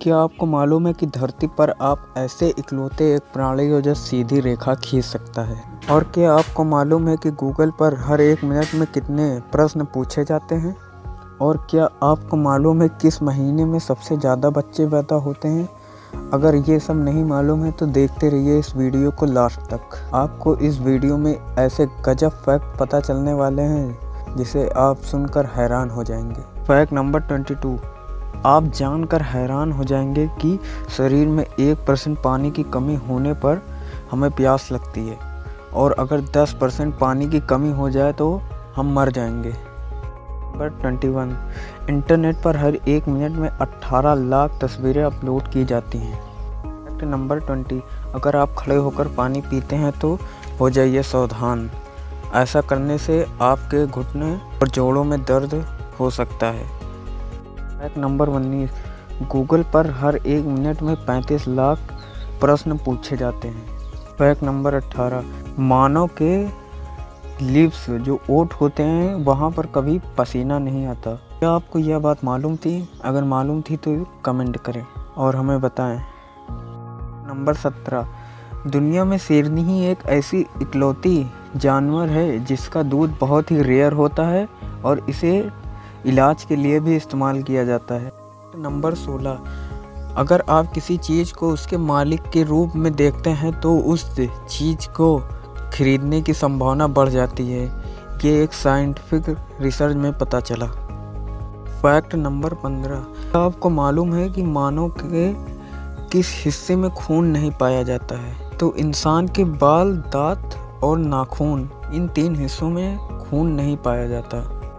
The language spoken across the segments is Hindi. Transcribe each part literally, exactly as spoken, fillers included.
क्या आपको मालूम है कि धरती पर आप ऐसे इकलौते एक प्राणी हो जो सीधी रेखा खींच सकता है? और क्या आपको मालूम है कि गूगल पर हर एक मिनट में कितने प्रश्न पूछे जाते हैं? और क्या आपको मालूम है किस महीने में सबसे ज़्यादा बच्चे पैदा होते हैं? अगर ये सब नहीं मालूम है तो देखते रहिए इस वीडियो को लास्ट तक। आपको इस वीडियो में ऐसे गजब फैक्ट पता चलने वाले हैं जिसे आप सुनकर हैरान हो जाएंगे। फैक्ट नंबर बाईस, आप जानकर हैरान हो जाएंगे कि शरीर में एक परसेंट पानी की कमी होने पर हमें प्यास लगती है, और अगर दस परसेंट पानी की कमी हो जाए तो हम मर जाएंगे। नंबर इक्कीस, इंटरनेट पर हर एक मिनट में अठारह लाख तस्वीरें अपलोड की जाती हैं। फैक्ट नंबर बीस, अगर आप खड़े होकर पानी पीते हैं तो हो जाइए सावधान, ऐसा करने से आपके घुटने और जोड़ों में दर्द हो सकता है। फैक्ट नंबर उन्नीस, गूगल पर हर एक मिनट में पैंतीस लाख प्रश्न पूछे जाते हैं। फैक्ट नंबर अठारह, मानव के लिप्स जो ओठ होते हैं वहाँ पर कभी पसीना नहीं आता। क्या आपको यह बात मालूम थी? अगर मालूम थी तो कमेंट करें और हमें बताएं। नंबर सत्रह, दुनिया में शेरनी ही एक ऐसी इकलौती जानवर है जिसका दूध बहुत ही रेयर होता है और इसे इलाज के लिए भी इस्तेमाल किया जाता है। नंबर सोलह, अगर आप किसी चीज़ को उसके मालिक के रूप में देखते हैं तो उस चीज़ को खरीदने की संभावना बढ़ जाती है। ये एक साइंटिफिक रिसर्च में पता चला। फैक्ट नंबर पंद्रह, आपको मालूम है कि मानव के किस हिस्से में खून नहीं पाया जाता है? तो इंसान के बाल, दांत और नाखून, इन तीन हिस्सों में खून नहीं पाया जाता।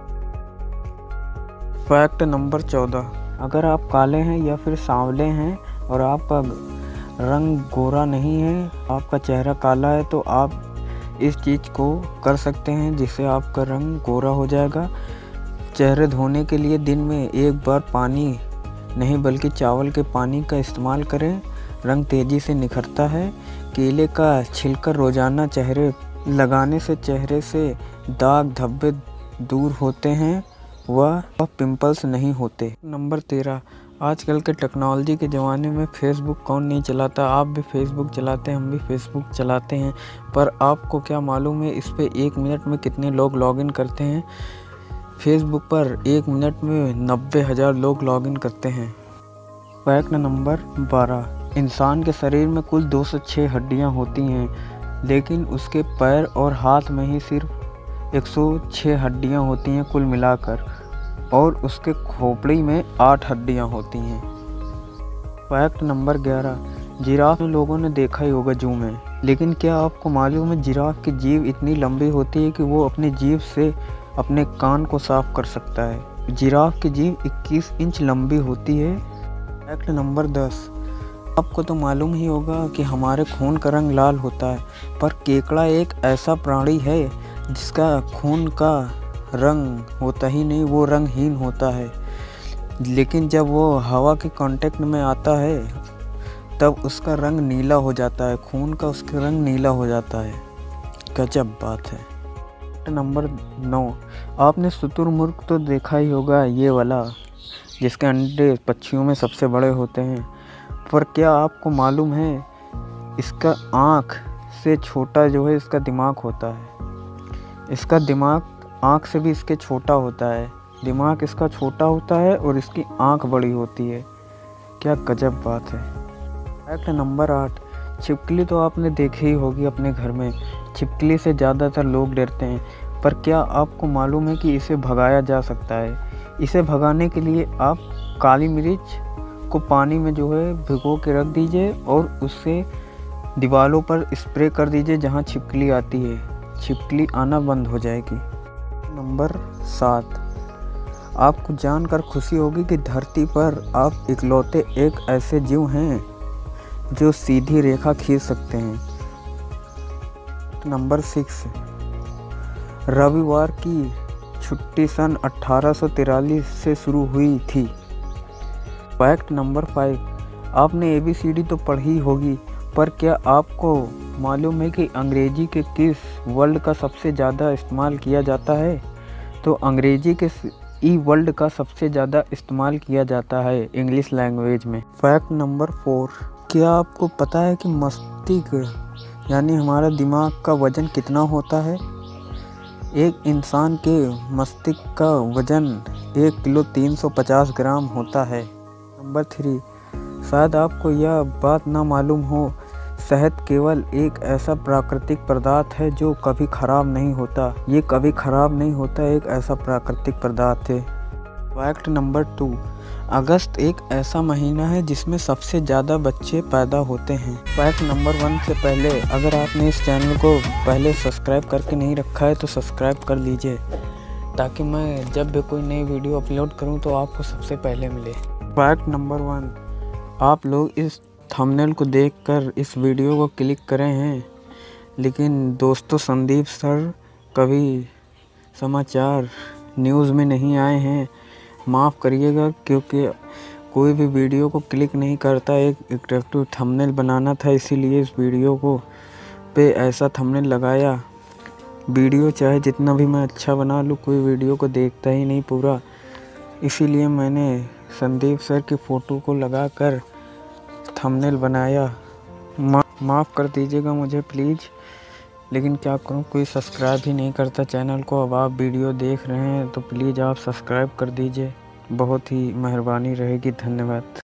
फैक्ट नंबर चौदह, अगर आप काले हैं या फिर सांवले हैं और आपका रंग गोरा नहीं है, आपका चेहरा काला है, तो आप इस चीज़ को कर सकते हैं जिससे आपका रंग गोरा हो जाएगा। चेहरे धोने के लिए दिन में एक बार पानी नहीं बल्कि चावल के पानी का इस्तेमाल करें, रंग तेज़ी से निखरता है। केले का छिलका रोज़ाना चेहरे लगाने से चेहरे से दाग धब्बे दूर होते हैं, वह पिंपल्स नहीं होते। नंबर तेरह, आजकल के टेक्नोलॉजी के ज़माने में फेसबुक कौन नहीं चलाता? आप भी फेसबुक चलाते हैं, हम भी फेसबुक चलाते हैं, पर आपको क्या मालूम है इस पे एक मिनट में कितने लोग लॉगिन करते हैं? फेसबुक पर एक मिनट में नब्बे हज़ार लोग लॉगिन करते हैं। फैक्ट नंबर बारह, इंसान के शरीर में कुल दो सौ छह हड्डियाँ होती हैं, लेकिन उसके पैर और हाथ में ही सिर्फ एक सौ छह हड्डियाँ होती हैं कुल मिलाकर, और उसके खोपड़ी में आठ हड्डियां होती हैं। फैक्ट नंबर ग्यारह, जिराफ लोगों ने देखा ही होगा जू में, लेकिन क्या आपको मालूम है जिराफ की जीभ इतनी लंबी होती है कि वो अपनी जीभ से अपने कान को साफ कर सकता है। जिराफ की जीभ इक्कीस इंच लंबी होती है। फैक्ट नंबर दस, आपको तो मालूम ही होगा कि हमारे खून का रंग लाल होता है, पर केकड़ा एक ऐसा प्राणी है जिसका खून का रंग होता ही नहीं, वो रंगहीन होता है, लेकिन जब वो हवा के कांटेक्ट में आता है तब उसका रंग नीला हो जाता है, खून का उसका रंग नीला हो जाता है। गजब बात है। नंबर नौ, आपने शुतुरमुर्ग तो देखा ही होगा, ये वाला जिसके अंडे पक्षियों में सबसे बड़े होते हैं, पर क्या आपको मालूम है इसका आँख से छोटा जो है इसका दिमाग होता है। इसका दिमाग आँख से भी इसके छोटा होता है, दिमाग इसका छोटा होता है और इसकी आँख बड़ी होती है। क्या गजब बात है। फैक्ट नंबर आठ, छिपकली तो आपने देखी ही होगी अपने घर में। छिपकली से ज़्यादातर लोग डरते हैं, पर क्या आपको मालूम है कि इसे भगाया जा सकता है? इसे भगाने के लिए आप काली मिर्च को पानी में जो है भिगो के रख दीजिए और उससे दीवारों पर स्प्रे कर दीजिए जहाँ छिपकली आती है, छिपकली आना बंद हो जाएगी। नंबर सात, आपको जानकर खुशी होगी कि धरती पर आप इकलौते एक ऐसे जीव हैं जो सीधी रेखा खींच सकते हैं। नंबर सिक्स, रविवार की छुट्टी सन अठारह सौ तिरालीस से शुरू हुई थी। फैक्ट नंबर फाइव, आपने ए बी सी डी तो पढ़ी होगी, पर क्या आपको मालूम है कि अंग्रेजी के किस वर्ड का सबसे ज़्यादा इस्तेमाल किया जाता है? तो अंग्रेजी के ई वर्ल्ड का सबसे ज़्यादा इस्तेमाल किया जाता है इंग्लिश लैंग्वेज में। फैक्ट नंबर फोर, क्या आपको पता है कि मस्तिष्क यानी हमारा दिमाग का वज़न कितना होता है? एक इंसान के मस्तिष्क का वज़न एक किलो तीन सौ पचास ग्राम होता है। नंबर थ्री, शायद आपको यह बात ना मालूम हो, शहद केवल एक ऐसा प्राकृतिक पदार्थ है जो कभी ख़राब नहीं होता। ये कभी ख़राब नहीं होता, एक ऐसा प्राकृतिक पदार्थ है। फैक्ट नंबर टू, अगस्त एक ऐसा महीना है जिसमें सबसे ज़्यादा बच्चे पैदा होते हैं। फैक्ट नंबर वन से पहले अगर आपने इस चैनल को पहले सब्सक्राइब करके नहीं रखा है तो सब्सक्राइब कर लीजिए, ताकि मैं जब भी कोई नई वीडियो अपलोड करूं तो आपको सबसे पहले मिले। फैक्ट नंबर वन, आप लोग इस थंबनेल को देखकर इस वीडियो को क्लिक करे हैं, लेकिन दोस्तों संदीप सर कभी समाचार न्यूज़ में नहीं आए हैं। माफ़ करिएगा, क्योंकि कोई भी वीडियो को क्लिक नहीं करता। एक अट्रैक्टिव थंबनेल बनाना था, इसीलिए इस वीडियो को पे ऐसा थंबनेल लगाया। वीडियो चाहे जितना भी मैं अच्छा बना लूँ, कोई वीडियो को देखता ही नहीं पूरा, इसीलिए मैंने संदीप सर की फ़ोटो को लगाकर थंबनेल बनाया। मा, माफ़ कर दीजिएगा मुझे प्लीज़, लेकिन क्या करूं, कोई सब्सक्राइब ही नहीं करता चैनल को। अब आप वीडियो देख रहे हैं तो प्लीज़ आप सब्सक्राइब कर दीजिए, बहुत ही मेहरबानी रहेगी। धन्यवाद।